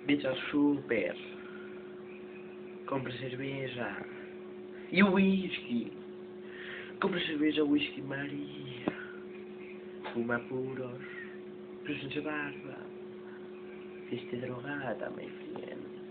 Vete ao super, compra cerveja e whisky. Compra cerveja, whisky, Maria. Fuma puros, puxa barba. Viste drogada, my friend.